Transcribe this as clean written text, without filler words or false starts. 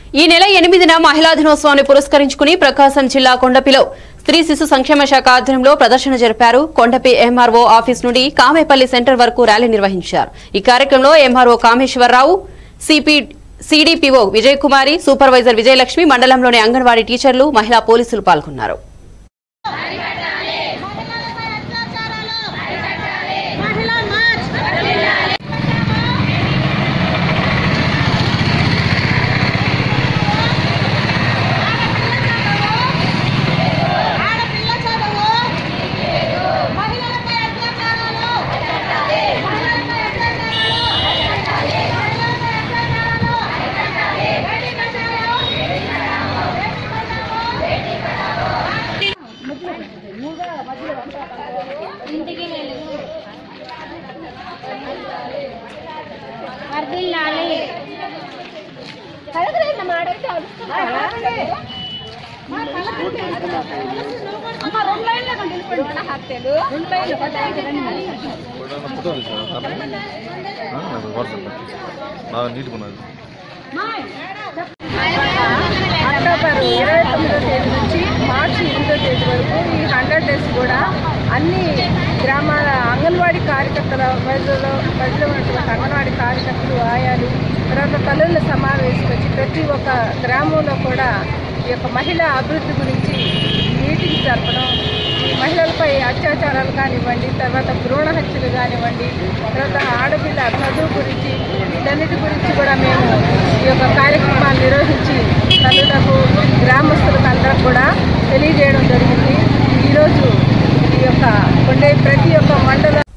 ఈ నెల 8న మహిళా దినోత్సవాన్ని పురస్కరించుకుని ప్రకాశం జిల్లా కొండపిలో స్త్రీ శిశు సంక్షేమ శాఖ ఆధ్వర్యంలో ప్రదర్శన జరిపారు. కొండపి ఎంఆర్ఓ ఆఫీస్ నుండి కామేపల్లి సెంటర్ వరకు ర్యాలీ నిర్వహించారు. ఈ కార్యక్రమంలో MRO Kameswararao, CDPO Vijay Kumari, supervisor Vijayalakshmi, మండలంలోని అంగన్వాడీ టీచర్లు, మహిళా పోలీసులు పాల్గొన్నారు. అక్టోబర్ 29వ తేదీ నుంచి మార్చి 8వ తేదీ వరకు ఈ 100 డేస్ కూడా అన్ని గ్రామాల అంగన్వాడీ కార్యకర్తల పరిధిలో ఉన్నటువంటి అంగన్వాడీ కార్యకర్తలు, ఆయాలు, తర్వాత తల్లుల సమావేశం ప్రతి ఒక్క గ్రామంలో కూడా ఈ యొక్క మహిళా అభివృద్ధి గురించి మీటింగ్ జరపడం, మహిళలపై అత్యాచారాలు కానివ్వండి, తర్వాత భ్రూణ హత్యలు కానివ్వండి, తర్వాత ఆడపిల్ల చదువు గురించి, వీటన్నిటి గురించి కూడా మేము ఈ యొక్క కార్యక్రమాలు నిర్వహించి తల్లులకు, గ్రామస్తులకు అందరికి కూడా తెలియజేయడం జరిగింది. ఈరోజు ఈ యొక్క ప్రతి ఒక్క మండలం